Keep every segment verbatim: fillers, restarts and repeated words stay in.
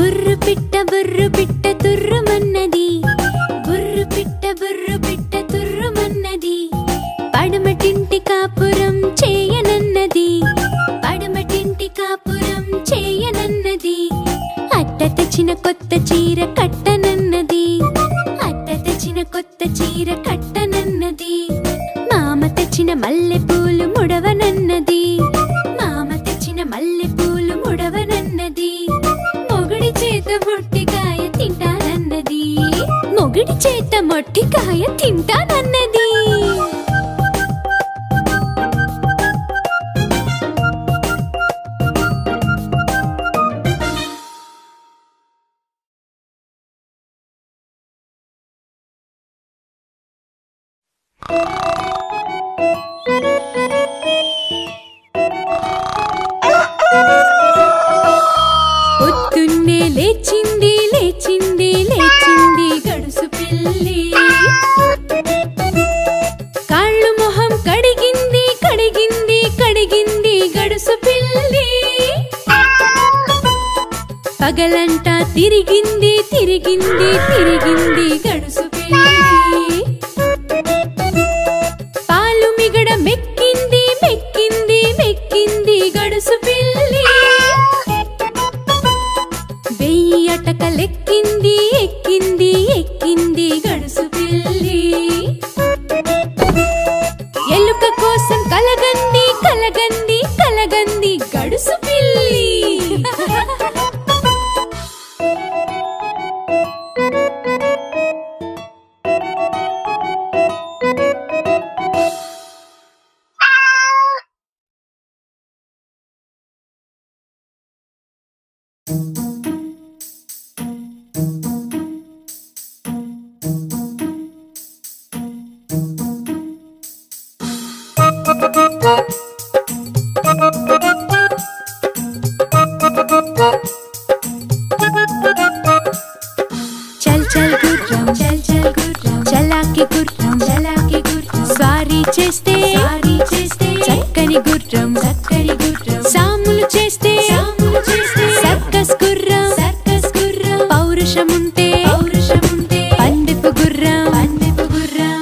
బుర్రు పిట్ట బుర్రు పిట్ట తుర్రుమన్నది, బుర్రు పిట్ట బుర్రు పిట్ట తుర్రుమన్నది. పడమటింటి కాపురం చేయనన్నది, పడమటింటి కాపురం చేయనన్నది. అట్ట తెచ్చిన కొత్త చీర కట్టనన్నది, అట్ట తెచ్చిన కొత్త చీర కట్టనన్నది. మామ తెచ్చిన మల్లె పూలు ముడవనన్నది, మామ తెచ్చిన మల్లె పూలు ముడవనన్నది. మొగుడి చేత మొట్టికాయ తింటానన్నది, మొగుడి చేత మొట్టికాయ తింటానన్నది. పొద్దున్నే లేచింది లేచింది లేచింది గడుసు పిల్లి, కాళ్ళు మొహం కడిగింది కడిగింది కడిగింది గడుసు పిల్లి. పగలంటా తిరిగింది తిరిగింది తిరిగింది గడుసు పిల్లి. పాలు మిగడ మెక్కింది మెక్కింది మెక్కింది గడుసు పిల్లి. వెయ్యి అటకలెక్కింది ఎక్కింది ఎక్కింది గడుసు పిల్లి. ఎలుక కోసం కలగంది కలగంది కలగంది గడుసు పిల్లి. చల్ చల్ గుర్రం చల్ చల్ గుర్రం చలాకి గుర్రం చలాకి గుర్రం. స్వారీ చేస్తే స్వారీ చేస్తే చక్కని గుర్రం చక్కని గుర్రం. సాములు చేస్తే సాములు చేస్తే సర్కస్ గుర్రం సర్కస్ గుర్రం. పౌరుషముంటే పౌరుషముంటే పందెపు గుర్రం పందెపు గుర్రం.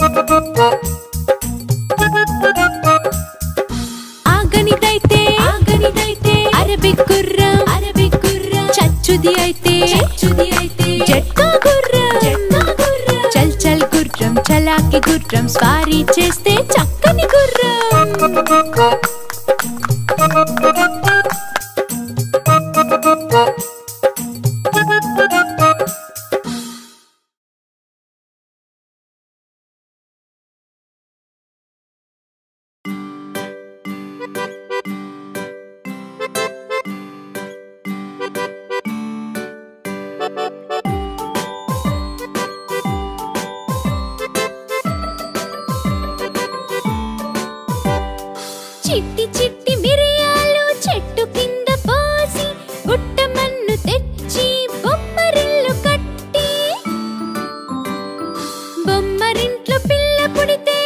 ఆగనిదైతే ఆగనిదైతే అరబిక్ గుర్రం అరబిక్ గుర్రం. చచ్చుది అయితే చచ్చుది అయితే జట్కా గుర్రం జట్కా గుర్రం. చల్ చల్ గుర్రం చలాకి గుర్రం. స్వారీ చేస్తే చక్కని గుర్రం. చిట్టి చిట్టి మిరియాలు చెట్టు కింద పోసి గుట్టమన్ను తెచ్చి బొమ్మరిల్లు కట్టి, బొమ్మరింట్లో పిల్ల పుడితే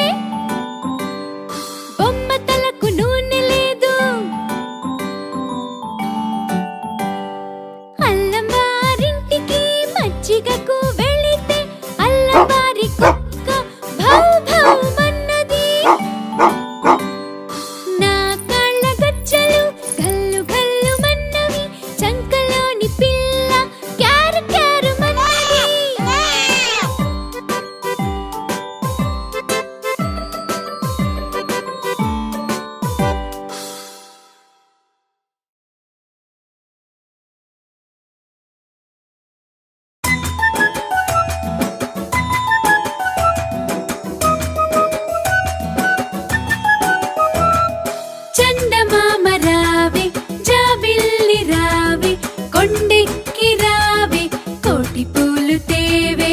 బొమ్మ తలకు నూనె లేదు. అల్లవారింటికి మజ్జిగకు వెళితే అల్లవారి కుక్క భౌ భౌ మన్నది. నా కాళ్ళ గజ్జలు గల్లు గల్లు మన్నవి, చంకలోని పిల్ల క్యారు క్యారు మన్నది. చందమామ రావే జాబిల్లి రావే కొండెక్కి రావే కోటి పూలు తేవే.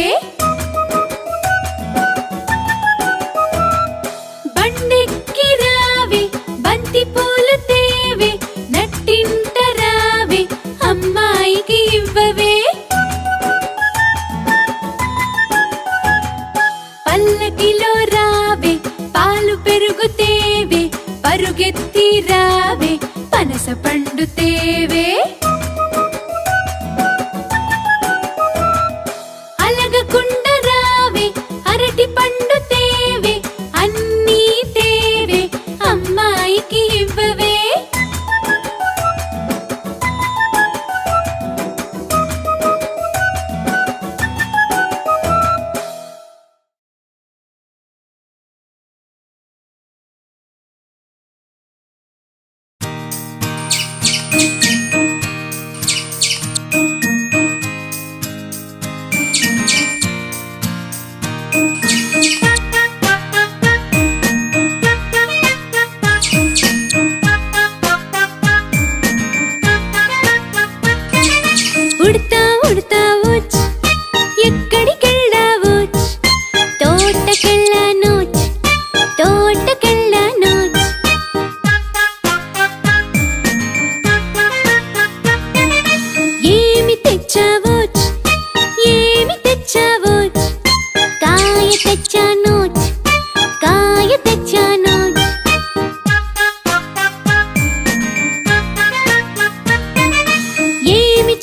బండెక్కి రావే బంతి పూలు తేవే. నట్టింట రావే అమ్మాయికి ఇవ్వవే. పల్లకిలో రావే పాలు పెరుగు తేవే. పరుగెత్తి రావే పనస పండు తేవే.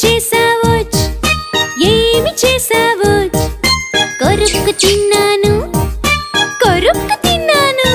చేసావోచ్ ఏమి చేసావోచ్ కొరుక్కు తిన్నాను కొరుక్కు తిన్నాను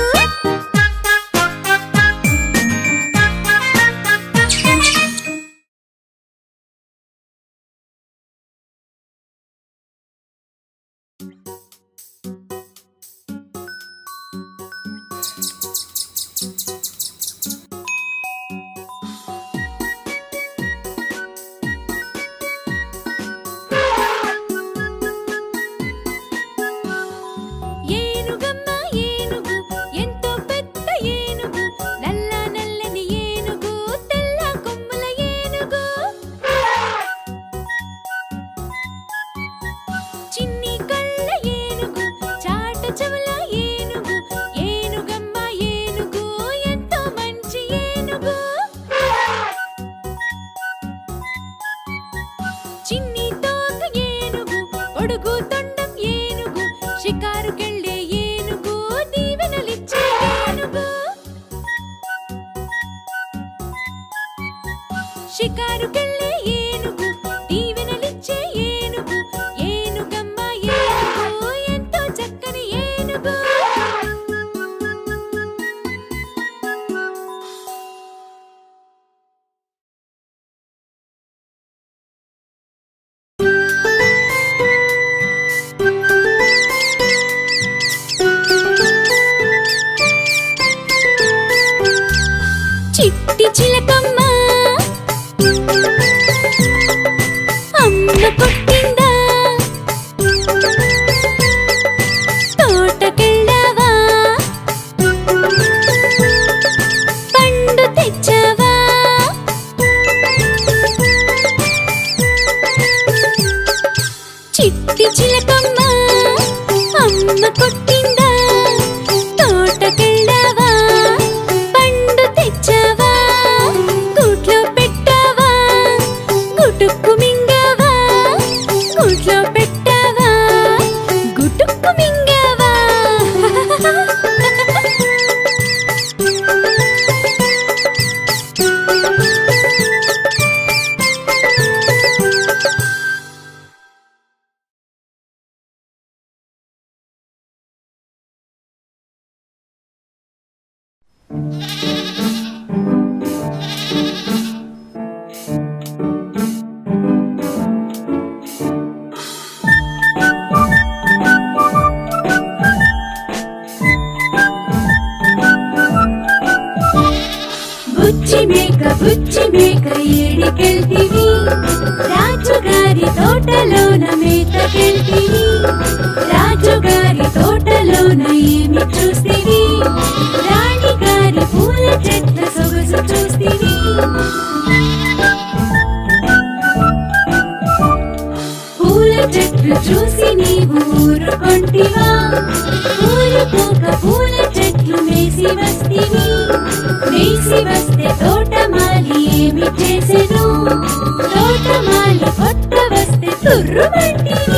షికారుకెళ్ళే ఏనుగు దీవెనలిచ్చే ఏనుగు షికారుకెళ్ళే ఏనుగు దీవెనలిచ్చే ఏనుగు ఏనుగమ్మ ఏనుగు ఎంతో చక్కని ఏనుగు చిట్టి చిలకమ్మ అమ్మ కొట్టిందా తోటకెళ్ళావా పండు తెచ్చావా చిట్టి చిలకమ్మ అమ్మ కొట్టిందా తోటకెళ్ళావా పండు తెచ్చావా గూట్లో పెట్టావా గుటుక్కు మింగావా గూట్లో పెట్టావా గుటుక్కు మింగావా బుచ్చి మేక బుచ్చి మేక ఏడికెళ్తివి రాజుగారి తోటలోన మేతకెళ్తివి రాజుగారి తోటలోన ఏమి చూస్తివి రాణిగారి పూల చెట్ల సొగసు చూస్తివి పూల చెట్లు చూసి నీవు ఊరుకొంటివా ఊరుకోక పూల చెట్లు మేసి వస్తివి మేసి వస్తే తోటమాలి ఏమి చేసెను తోటమాలి కొత్త వస్తే తుర్రుమంటివి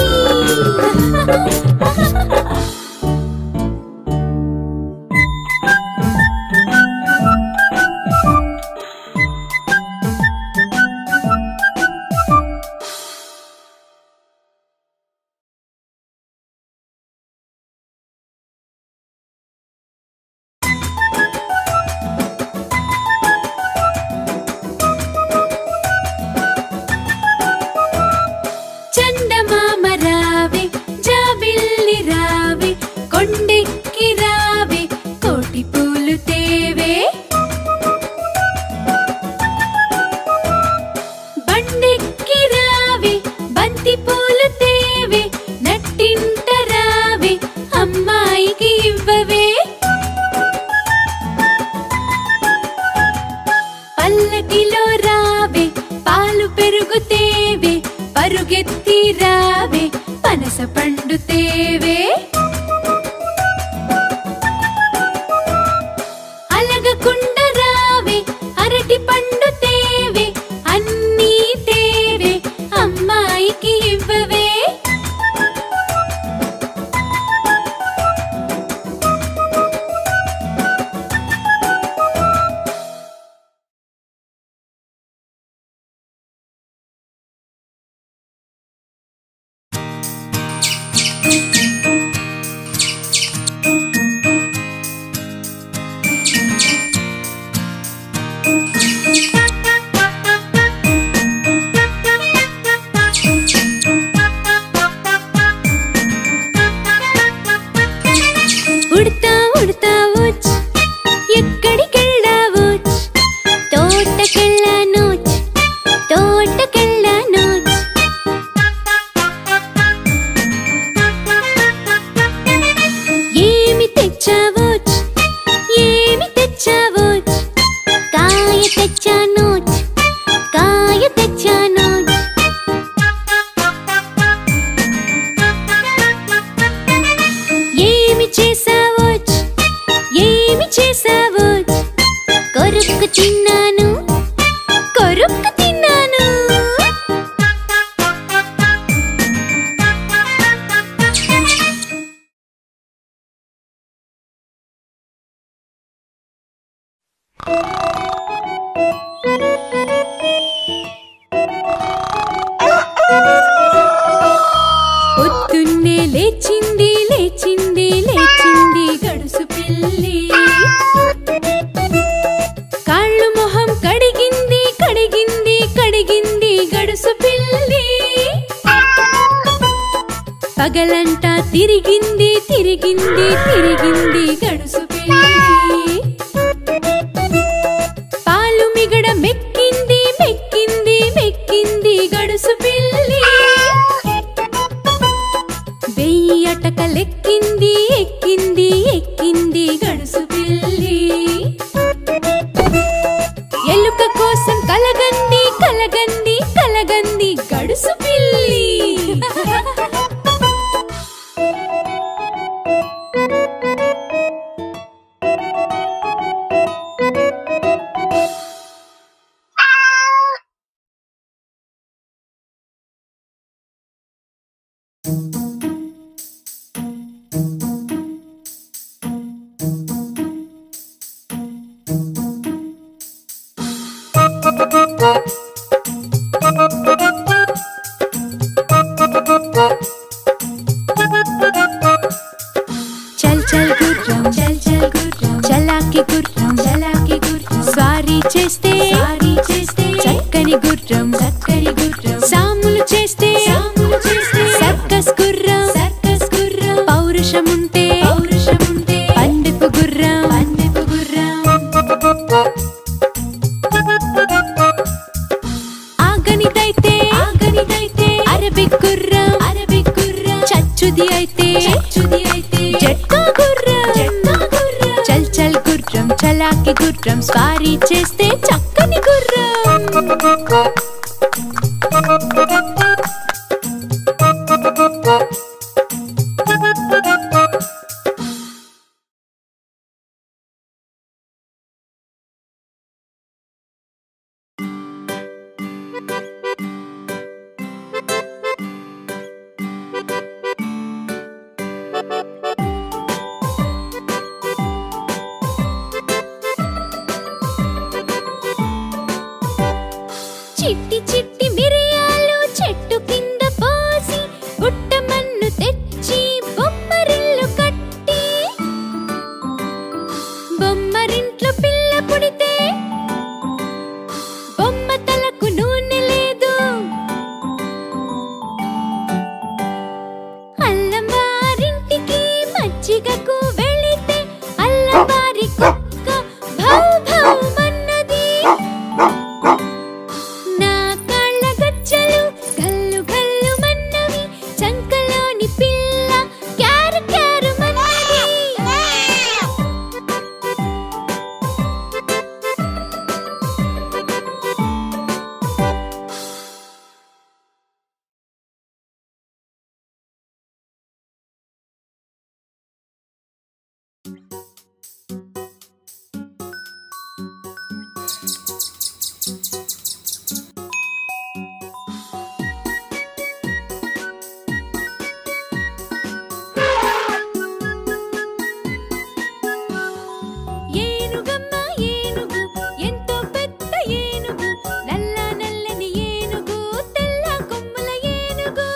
కొండెక్కి రావే కోటి పూలు తేవే బండెక్కి రావే బంతి పూలు తేవే నట్టింట రావే అమ్మాయికి ఇవ్వవే పల్లకిలో రావే పాలు పెరుగు తేవే పరుగెత్తి రావే పనస పండు తేవే అలగకుండా రావే అరటి పండు తేవే అన్నీ తేవే అమ్మాయికి ఇవ్వవే తెచ్చాను కాయ తెచ్చాను ఏమి చేసావో ఏమి చేసావో కొరుక్కు తిన్నాను కొరుక్కు తిన్నాను పొద్దున్నే లేచింది లేచింది లేచింది గడుసు పిల్లి కాళ్ళు మొహం కడిగింది కడిగింది కడిగింది గడుసు పిల్లి పగలంతా తిరిగింది తిరిగింది తిరిగింది గడుసు పిల్లి పాలు మిగడ మెక్కింది మెక్కింది మెక్కింది గడుసు పిల్లి వెయ్యి అటకలెక్కింది ఎక్కింది ఎక్కింది గడుసు పిల్లి ఎలుక కోసం కలగంది కలగంది కలగంది గడుసు పిల్లి చల్ చల్ గుర్రం చల్ చల్ గుర్రం చలాకి గుర్రం చలాకి గుర్రం స్వారీ చేస్తే స్వారీ చేస్తే చక్కని గుర్రం చక్కని గుర్రం సాములు చేస్తే సాములు చేస్తే సర్కస్ గుర్రం సర్కస్ గుర్రం పౌరుషం ఉంటే పౌరుషం ఉంటే పందెపు గుర్రం పందెపు గుర్రం ఆగనిదైతే ఆగనిదైతే అరబిక్ గుర్రం అరబిక్ గుర్రం చచ్చుది అయితే చచ్చుది అయితే జట్కా గుర్రం జట్కా గుర్రం చల్ చల్ గుర్రం చలాకి గుర్రం స్వారీ చేస్తే చక్కని గుర్రం చిట్టి చిట్టి మిరియాలు చెట్టు కింద పోసి గుట్టమన్ను తెచ్చి బొమ్మరిల్లు కట్టి బొమ్మరింట్లో పిల్ల పుడితే బొమ్మ తలకు నూనె లేదు అల్లవారింటికి మజ్జిగకు వెళితే అల్లవారి కుక్క భౌ భౌ మన్నది చంకలోని పిల్ల క్యారు క్యారు మన్నది ఏనుగమ్మ ఏనుగు ఎంతో పెద్ద ఏనుగు నల్ల నల్లని ఏనుగు తెల్ల కొమ్ముల ఏనుగు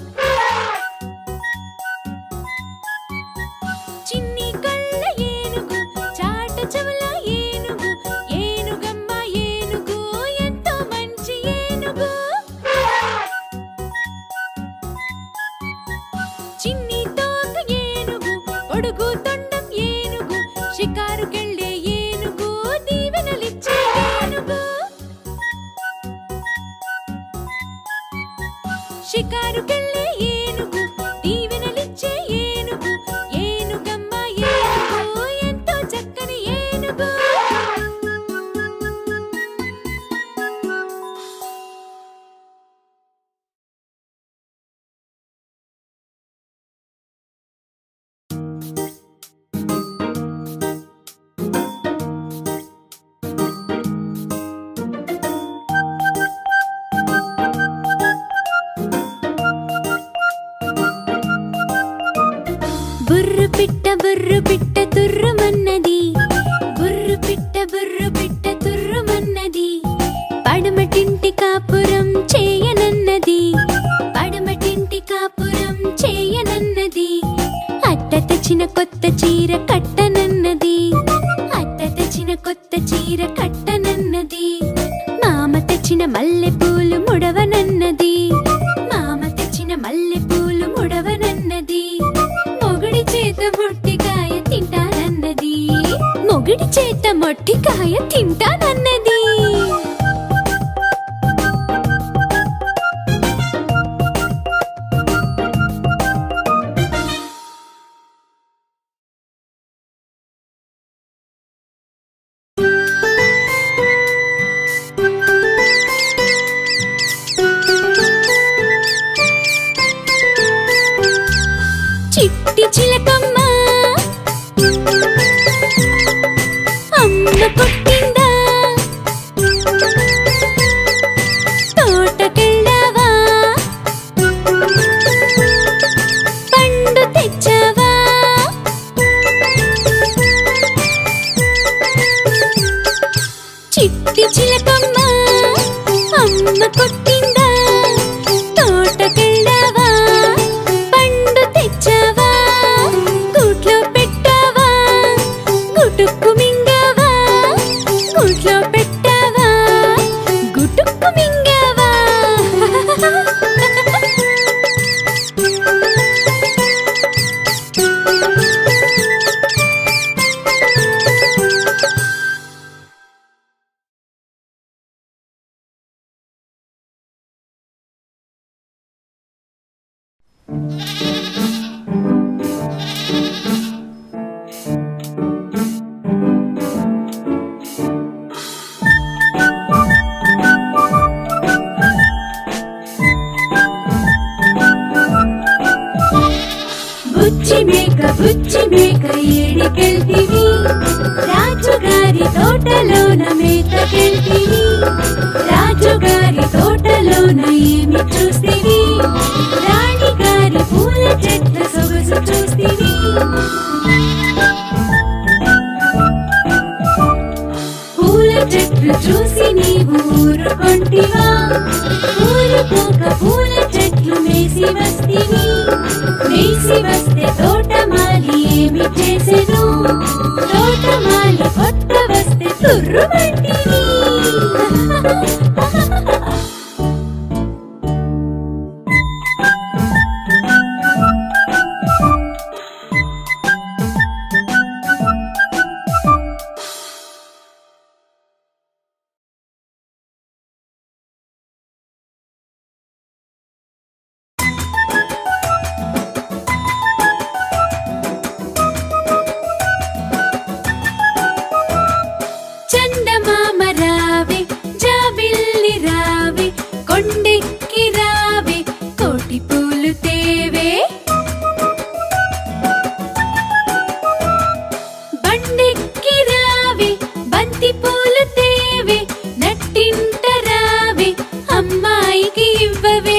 చిన్ని కళ్ళ ఏనుగు చాట చెవుల ఏనుగు ఏనుగమ్మ ఏనుగు ఎంతో మంచి ఏనుగు చిన్ని తోక ఏనుగు పొడుగు తొండం ఏనుగు షికారుకెళ్ళే ఏనుగు దీవెనలిచ్చే ఏనుగు షికారుకెళ్ళే ఏనుగు దీవెనలిచ్చే ఏనుగు ఏనుగమ్మ ఏనుగు ఎంతో చక్కని ఏనుగు పిట్ట బుర్రు పిట్ట తుర్రుమన్నది, బుర్రు పిట్ట బుర్రు పిట్ట తుర్రుమన్నది. పడమటింటి కాపురం చేయనన్నది, పడమటింటి కాపురం చేయనన్నది. అత్త తెచ్చిన కొత్త చీర కట్టనన్నది, అత్త తెచ్చిన కొత్త చీర కట్టనన్నది. మామ తెచ్చిన మల్లె పూలు ముడవనన్నది, మామ తెచ్చిన మల్లె పూలు ముడవనన్నది. మొగుడి చేత మొట్టికాయ తింటానన్నది, మొగుడి చేత మొట్టికాయ తింటానన్నది. చిట్టి చిలకమ్మ అమ్మ కొట్టిందా, తోటకెళ్ళావా, పండు తెచ్చావా. చిట్టి చిలకమ్మ అమ్మ కొట్టిందా, తోటకెళ్ళావా, పండు తెచ్చావా. గూట్లో పెట్టావా, గుటుక్కు మింగావా, గూట్లో పెట్టావా, గుటుక్కు మింగావా. బుచ్చి మేక బుచ్చి మేక ఏడికెళ్తివి, రాజుగారి తోటలోన మేతకెళ్తివి. రాజుగారి తోటలోన ఏమి చూస్తివి, రాణిగారి పూల చెట్ల సొగసు చూస్తివి. పూల చెట్లు చూసి నీవు ఊరుకొంటివా, ఊరుకోక పూల చెట్లు మేసి వస్తివి. మేసి వస్తే తోటమాలి ఏమి చేసెను, తోటమాలి కొత్త వస్తే తుర్రుమంటివి. చందమామ రావే, జాబిల్లి రావే, కొండెక్కి రావే, కోటి పూలు తేవే. బండెక్కి రావే, బంతి పూలు తేవే, నట్టింట రావే, అమ్మాయికి ఇవ్వవే.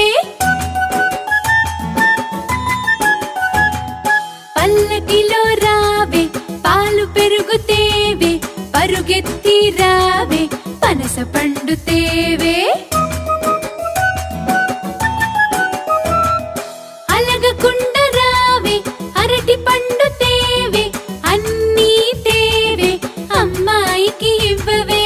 పల్లకిలో రావే, పాలు పెరుగు తేవే, పరుగెత్తి రావే, పనస పండు తేవే. అలగకుండా రావే, అరటి పండు తేవే, అన్నీ తేవే, అమ్మాయికి ఇవ్వవే.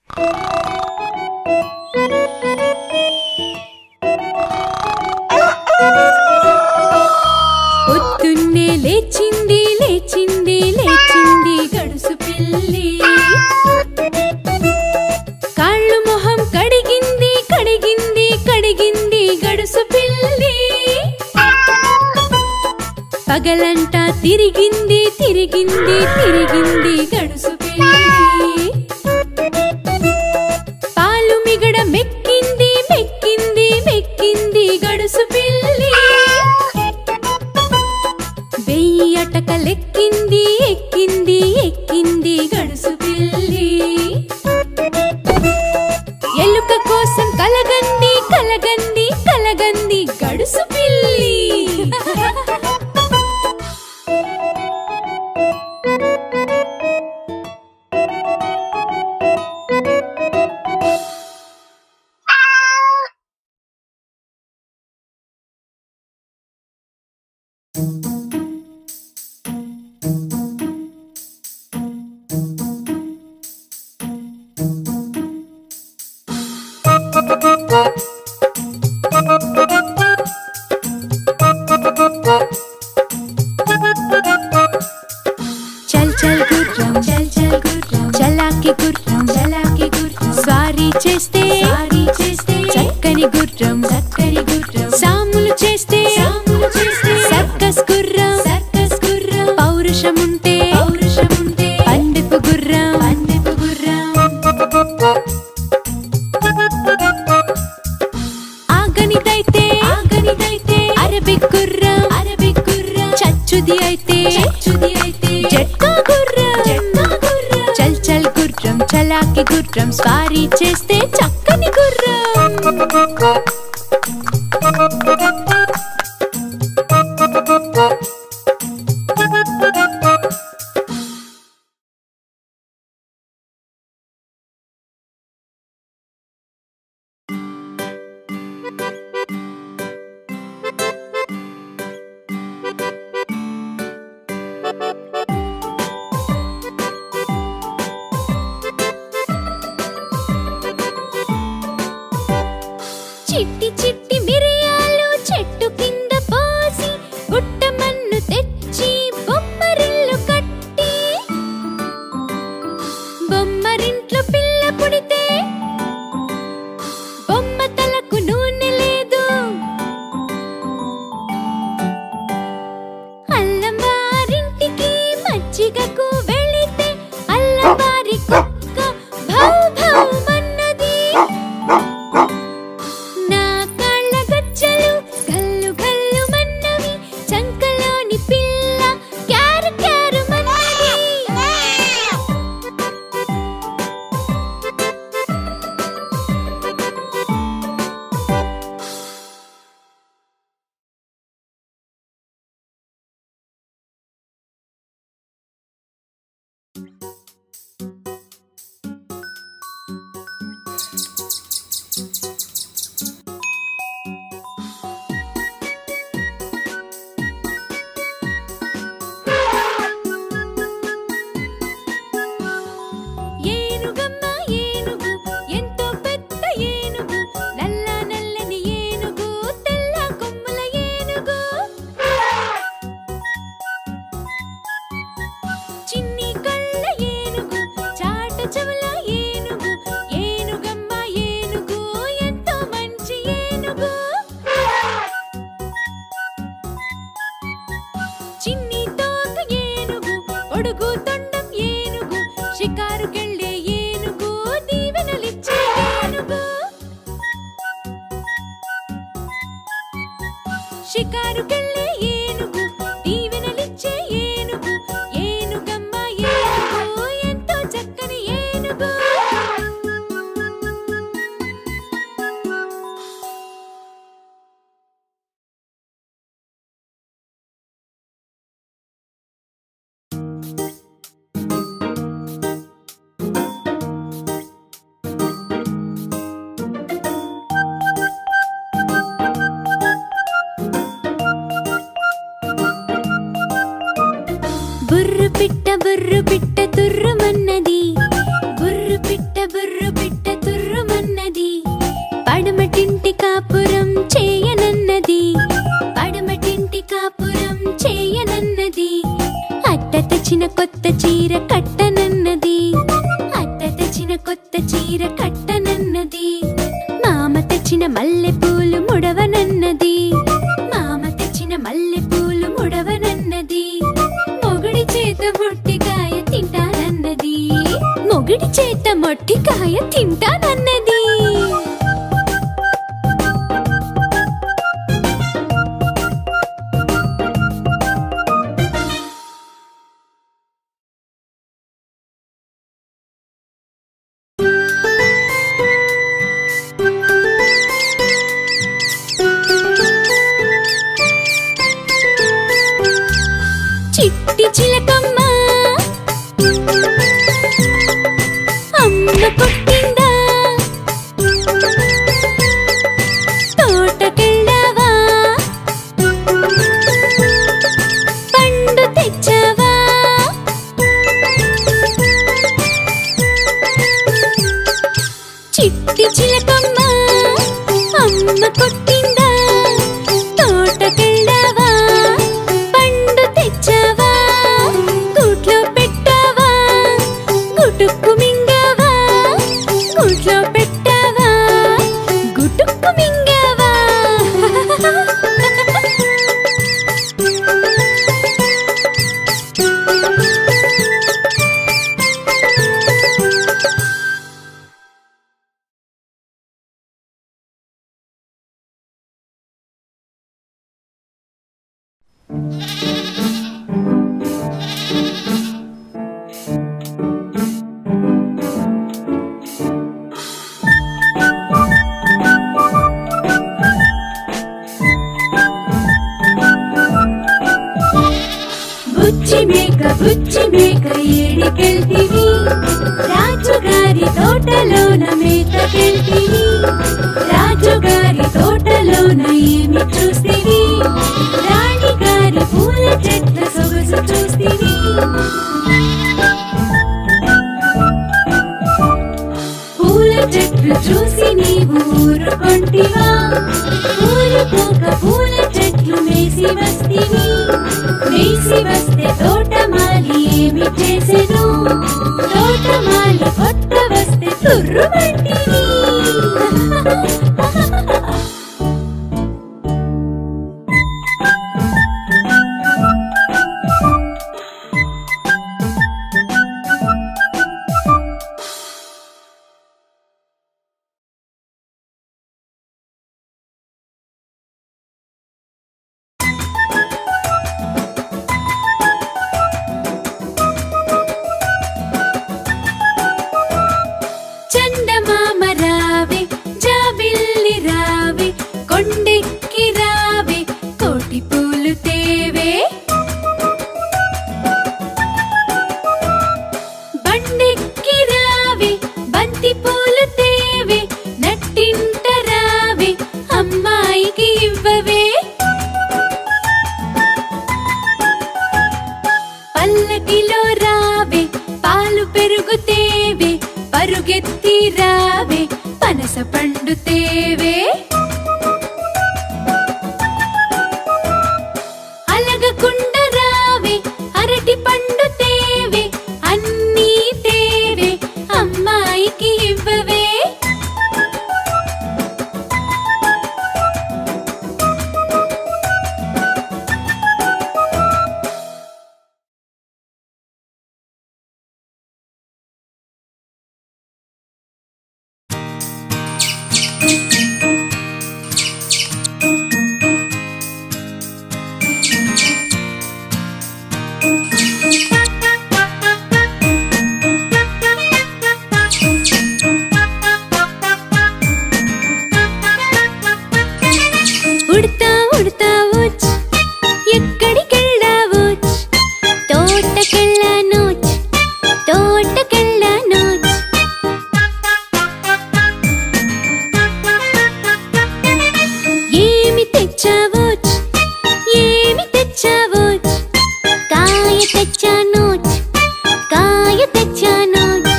పొద్దున్నే లేచింది లేచింది లేచింది గడుసు పిల్లి. కాళ్ళు మొహం కడిగింది కడిగింది కడిగింది గడుసు పిల్లి. పగలంటా తిరిగింది తిరిగింది తిరిగింది గడుసు పిల్లి. పాలు మిగడ మెక్కింది మెక్కింది మెక్కింది గడుసు పిల్లి. వెయ్యి అటకలెక్కింది ఎక్కింది ఎక్కింది గడుసు పిల్లి. ఎలుక కోసం కలగంది కలగంది కలగంది గడుసు పిల్లి. చల్ చల్ గుర్రం చల్ చల్ గుర్రం చలాకి గుర్రం చలాకి గుర్రం. స్వారీ చేస్తే స్వారీ చేస్తే చక్కని గుర్రం చక్కని గుర్రం. సాములు చేస్తే సాములు చేస్తే సర్కస్ గుర్రం సర్కస్ గుర్రం. పౌరుషముంటే పౌరుషముంటే పందెపు గుర్రం పందెపు గుర్రం. ఆగనిదైతే ఆగనిదైతే అరబిక్ గుర్రం అరబిక్ గుర్రం. చచ్చుది అయితే చచ్చుది అయితే జట్కా గుర్రం జట్కా గుర్రం. చల్ చల్ గుర్రం చలాకి గుర్రం. స్వారీ చేస్తే చక్కని గుర్రం. చిట్టి చిట్టి మిరియాలు చెట్టు కింద పోసి గుట్టమన్ను తెచ్చి బొమ్మరిల్లు కట్టి. బొమ్మరింట్లో పిల్ల పుడితే బొమ్మ తలకు నూనె లేదు. అల్లవారింటికి మజ్జిగకు వెళితే అల్లవారి కుక్క భౌ భౌ మన్నది. నా కాళ్ళ గజ్జలు గల్లు గల్లు మన్నవి. చంకలోని పిల్ల క్యారు క్యారు మన్నది. ఏనుగమ్మ ఏనుగు ఎంతో పెద్ద ఏనుగు. నల్ల నల్లని ఏనుగు తెల్ల కొమ్ముల ఏనుగు. చిన్ని కళ్ళ ఏనుగు చాట చెవుల ఏనుగు. ఏనుగమ్మ ఏనుగు ఎంతో మంచి ఏనుగు. చిన్ని తోక ఏనుగు ఒడుగు తొండం ఏనుగు. షికారుకెళ్ళే ఏనుగు దీవెనలిచ్చే ఏనుగు. షికారుకెళ్ళే ఏనుగు దీవెనలిచ్చే ఏనుగు. ఏనుగమ్మ ఏనుగు ఎంతో చక్కని ఏనుగు. బుర్రు పిట్ట బుర్రు పిట్ట తుర్రుమన్నది. బుర్రు పిట్ట బుర్రు పిట్ట తెచ్చిన కొత్త చీర కట్టనన్నది, అత్త తెచ్చిన కొత్త చీర కట్టనన్నది, మామ తెచ్చిన మల్లె పూలు ముడవనన్నది, మామ తెచ్చిన మల్లె పూలు ముడవనన్నది, మొగుడి చేత మొట్టికాయ తింటానన్నది, మొగుడి చేత మొట్టికాయ తింటానన్నది. చిట్టి చిలకమ్మ అమ్మ కొట్టిందా, తోటకెళ్ళావా, పండు తెచ్చావా, చిట్టి చిలకమ్మ అమ్మ కొట్టిందా, తోటకెళ్ళావా, పండు తెచ్చావా, గూట్లో పెట్టావా, గుటుక్కు మింగావా, గూట్లో పెట్టావా, గుటుక్కు మింగావా. బుచ్చి మేక బుచ్చి మేక ఏడికెళ్తివి, రాజుగారి తోటలోన మేతకెళ్తివి, రాజుగారి తోటలోన ఏమి చూస్తివి, రాణిగారి పూల చెట్ల సొగసు చూస్తివి, పూల చెట్లు చూసి నీవు ఊరుకొంటివా, ఊరుకోక పూల చెట్లు మేసి వస్తివి, మేసి వస్తే తోటమాలి ఏమి చేసెను, తోటమాలి కొత్త వస్తే తుర్రుమంటివి. చందమామ రావే, జాబిల్లి రావే, కొండెక్కి రావే, కోటి పూలు తేవే, బండెక్కి రావే, బంతి పూలు తేవే, నట్టింట రావే, అమ్మాయికి ఇవ్వవే, పల్లకిలో రావే, పాలు పెరుగు తేవే, పరుగెత్తి రావే, పనస పండు తేవే, అలగకుండ రావే, అరటి పండు తేవే, అన్నీ తేవే, అమ్మాయికి ఇవ్వవే. ఉడతా ఉడతా వచ్చ్, ఎక్కడికెళ్ళావోచ్, తోటకెళ్ళానోచ్, తోటకెళ్ళానోచ్, ఏమి తెచ్చావోచ్, ఏమి తెచ్చావోచ్, కాయ తెచ్చానోచ్, కాయ తెచ్చానోచ్,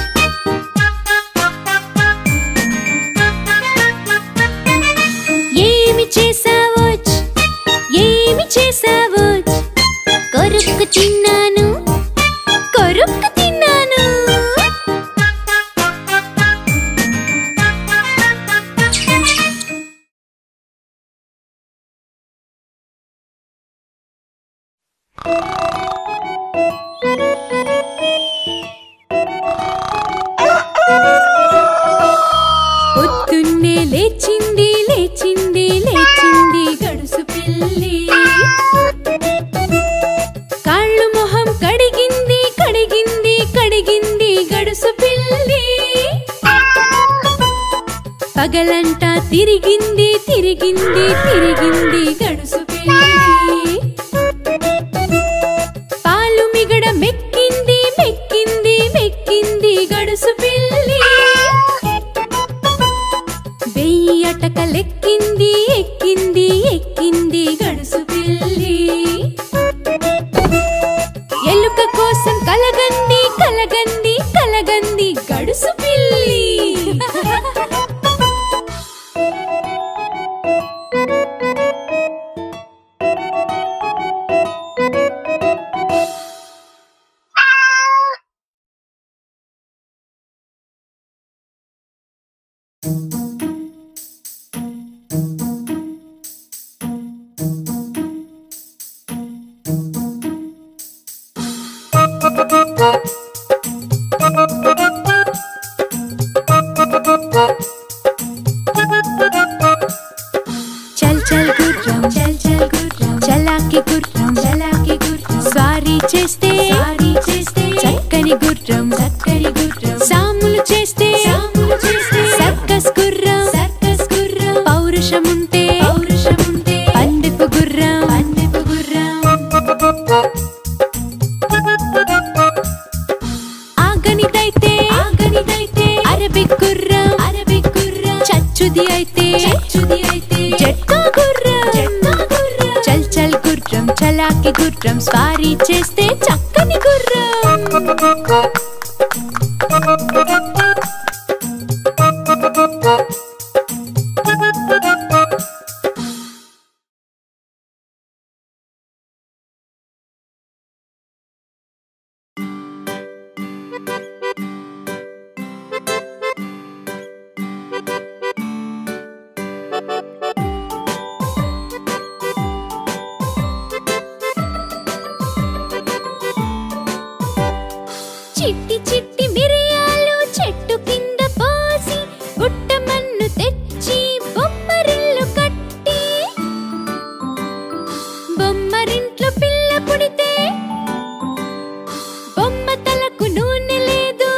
ఏమి చేసావోచ్, ఏమి చేసావోచ్, కొరుక్కు తిన్నాను, పగలంటా తిరిగింది తిరిగింది తిరిగింది గడుసు పిల్లి. పాలు మిగడ మెక్కింది మెక్కింది మెక్కింది గడుసు పిల్లి. వెయ్యి అటకలెక్కింది ఎక్కింది ఎక్కింది గడుసు పిల్లి. ఎలుక కోసం కలగంది కలగంది కలగంది గడుసు పిల్లి. చల్ చల్ గుర్రం చల్ చల్ గుర్రం చలాకి గుర్రం చలాకి గుర్రం స్వారీ చేస్తే స్వారీ చేస్తే చక్కని గుర్రం చక్కని గుర్రం సాములు చేస్తే సాములు చేస్తే సర్కస్ గుర్రం సర్కస్ గుర్రం పౌరుషం ఉంటే పౌరుషం ఉంటే పందెపు గుర్రం పందెపు గుర్రం. ఆగనిదైతే ఆగనిదైతే అరబిక్ గుర్రం అరబిక్ గుర్రం చచ్చుది అయితే చచ్చుది అయితే జట్కా గుర్రం జట్కా గుర్రం చల్ చల్ గుర్రం చలాకి గుర్రం స్వారీ చేస్తే చక్కని గుర్రం. చిట్టి చిట్టి మిరియాలు చెట్టు కింద పోసి గుట్టమన్ను తెచ్చి బొమ్మరిల్లు కట్టి బొమ్మరింట్లో పిల్ల పుడితే బొమ్మ తలకు నూనె లేదు.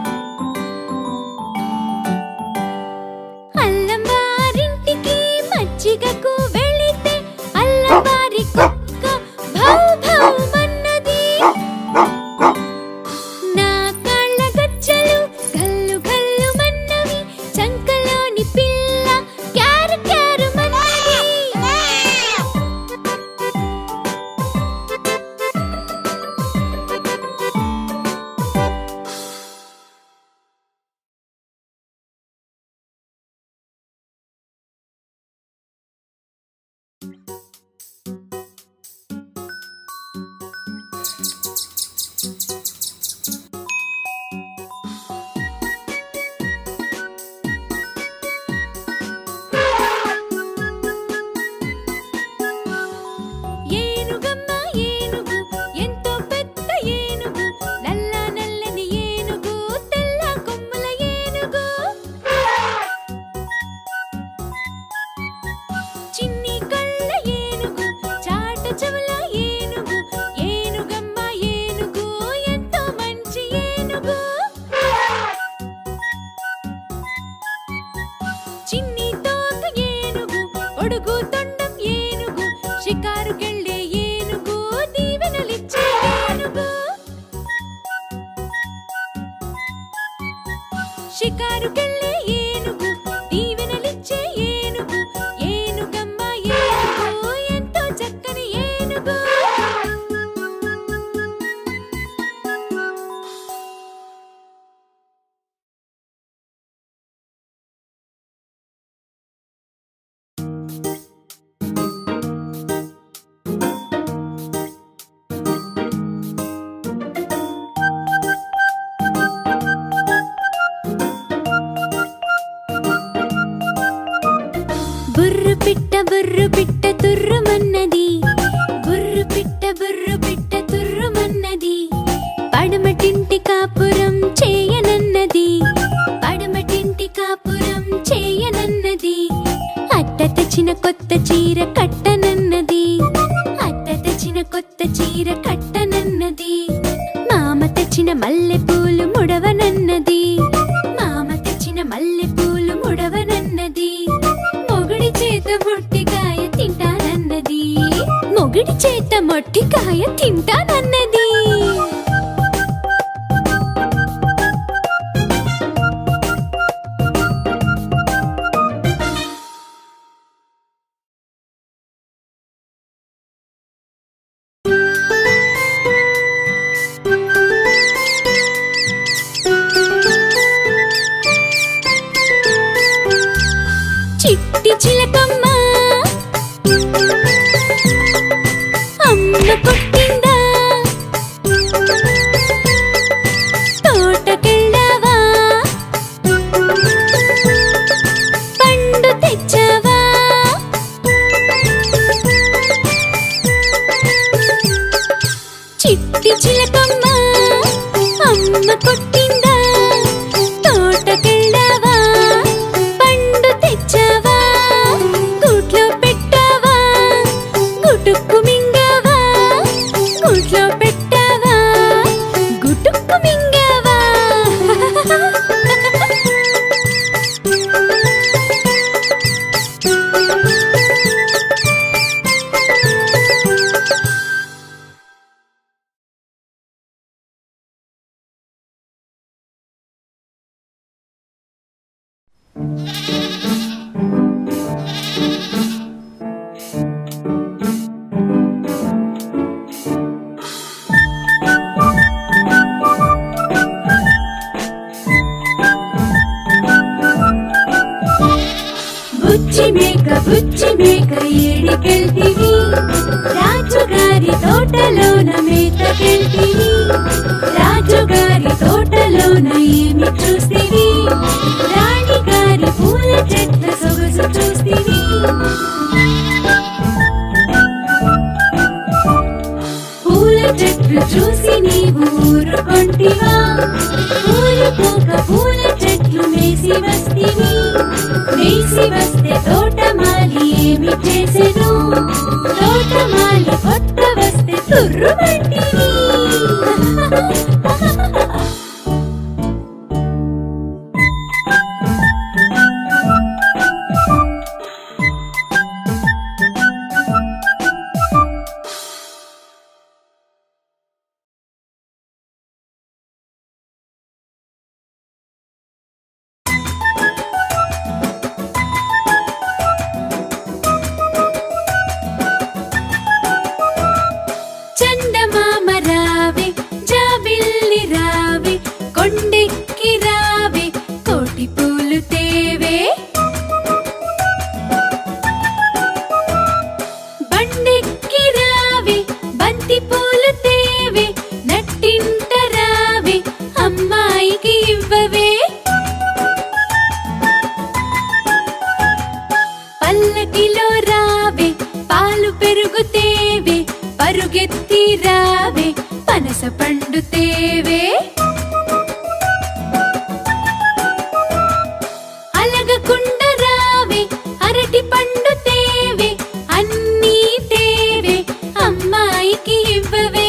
అల్లవారింటికి మజ్జిగకు వెళితే అల్లవారి కుక్క భౌ భౌ మన్నది. నా కాళ్ళ గజ్జలు గల్లు గల్లు మన్నవి చంకలోని పిల్ల క్యారు క్యారు మన్నది. ఏనుగమ్మ ఏనుగు ఎంతో పెద్ద ఏనుగు నల్ల నల్లని ఏనుగు తెల్ల కొమ్ముల ఏనుగు. చిన్ని కళ్ళ ఏనుగు చాట చెవుల ఏనుగు ఏనుగమ్మ ఏనుగు ఎంతో మంచి ఏనుగు. చిన్ని తోక ఏనుగు పొడుగు తొండం ఏనుగు షికారుకెళ్ళే ఏనుగు దీవెనలిచ్చే ఏనుగు. షికారుకెళ్ళే ఏనుగు దీవెనలిచ్చే ఏనుగు ఏనుగమ్మ ఏనుగు ఎంతో చక్కని ఏనుగు. బుర్రు పిట్ట బుర్రు పిట్ట తుర్రుమన్నది బుర్రు పిట్ట బుర్రు పిట్ట తుర్రుమన్నది. పడమటింటి కాపురం చేయనన్నది పడమటింటి కాపురం చేయనన్నది. అట్ట తెచ్చిన కొత్త చీర కట్టనన్నది అట్ట తెచ్చిన కొత్త చీర కట్టనన్నది. మామ తెచ్చిన మల్లె పూలు ముడవనన్నది మామ తెచ్చిన మల్లె పూలు ముడవనన్నది. మొట్టికాయ తింటానన్నది. చిట్టి చిలకమ్మ అమ్మ కొట్టిందా, తోటకెళ్ళావా, పండు తెచ్చావా, చిట్టి చిలకమ్మ అమ్మ కొట్టిందా, తోటకెళ్ళావా, పండు తెచ్చావా, గూట్లో పెట్టావా, గుటుక్కు మింగావా, గూట్లో పెట్టావా, గుటుక్కు మింగావా. బుచ్చి మేక బుచ్చి మేక ఏడికెళ్తివి, రాజుగారి తోటలోన మేతకెళ్తివి, రాజుగారి తోటలోన ఏమి చూస్తివి, రాణిగారి పూల చెట్ల సొగసు చూస్తివి. పూల చెట్లు చూసి నీవు ఊరుకొంటివా, ఊరుకోక పూల చెట్లు మేసి వస్తివి, మేసి వస్తే తోటమాలి ఏమి చేసెను, తోటమాలి కొత్త వస్తే తుర్రుమంటివి. చందమామ రావే, జాబిల్లి రావే, కొండెక్కి రావే, కోటి పూలు తేవే, బండెక్కి రావే, బంతి పూలు తేవే, నట్టింట రావే, అమ్మాయికి ఇవ్వవే, పల్లకిలో రావే, పాలు పెరుగు తేవే, పరుగెత్తి రావే, పనస పండు తేవే, అలగకుండ రావే, అరటి పండు తేవే, అన్నీ తేవే, అమ్మాయికి ఇవ్వవే.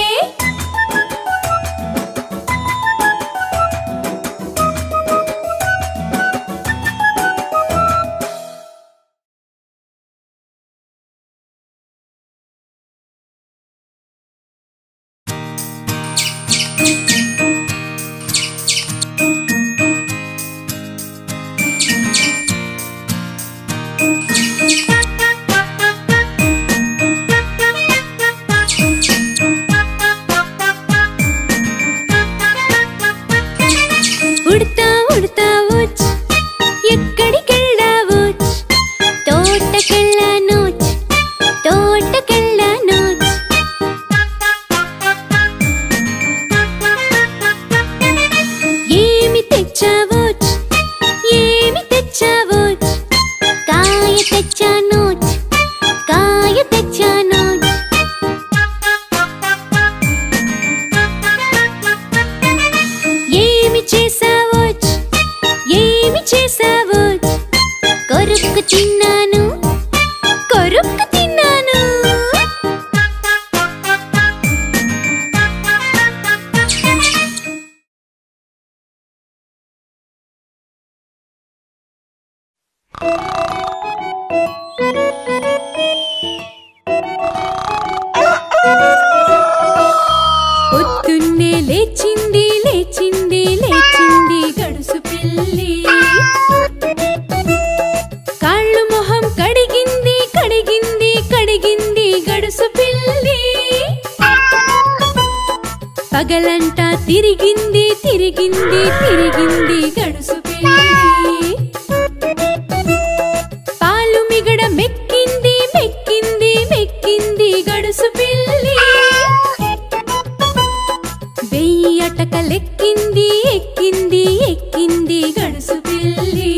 ఉడతా ఉడతా వచ్చ్, ఎక్కడికెళ్ళావోచ్, తోటకెళ్ళానోచ్, తోటకెళ్ళానోచ్, ఏమి తెచ్చావోచ్, ఏమి తెచ్చావోచ్, కాయ తెచ్చానోచ్, కాయ తెచ్చానోచ్, ఏమి చేసావోచ్, ఏమి చేసావోచ్, కొరుక్కు తిన్నాను, కొరుక్కు తిన్నాను. Ah! పొద్దున్నే లేచింది లేచింది లేచింది గడుసు పిల్లి. కాళ్ళు మొహం కడిగింది కడిగింది కడిగింది గడుసు పిల్లి. పగలంటా తిరిగింది తిరిగింది తిరిగింది గడుసు పిల్లి. పాలు మిగడ మెక్కింది మెక్కింది మెక్కింది గడుసు పిల్లి. వెయ్యి అటకలెక్కింది ఎక్కింది ఎక్కింది గడుసు పిల్లి.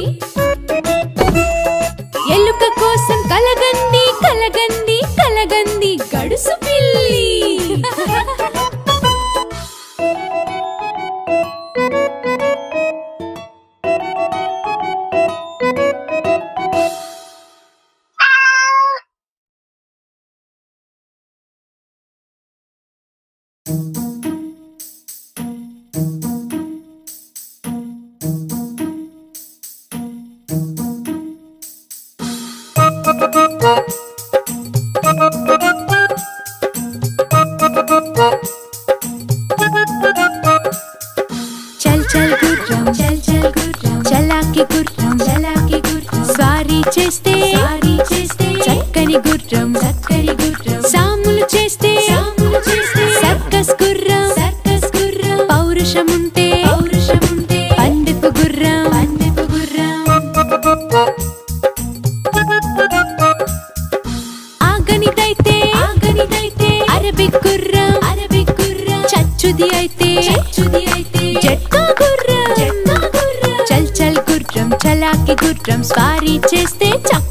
ఎలుక కోసం కలగంది కలగంది కలగంది గడుసు పిల్లి. చల్ చల్ గుర్రం చల్ చల్ గుర్రం చలాకి గుర్రం చలాకి గుర్రం స్వారీ చేస్తే స్వారీ చేస్తే చక్కని గుర్రం చక్కని గుర్రం సాములు చేస్తే సాములు చేస్తే సర్కస్ గుర్రం సర్కస్ గుర్రం పౌరుషముంటే పౌరుషముంటే పండిపు గుర్రం పండిపు గుర్రం. ఆగనిదైతే ఆగనిదైతే అరబిక్ గుర్రం అరబిక్ గుర్రం చచ్చుది అయితే చచ్చుది అయితే జట్కా గుర్రం జట్కా గుర్రం చల్ చల్ గుర్రం చలాకి గుర్రం స్వారీ చేస్తే చక్క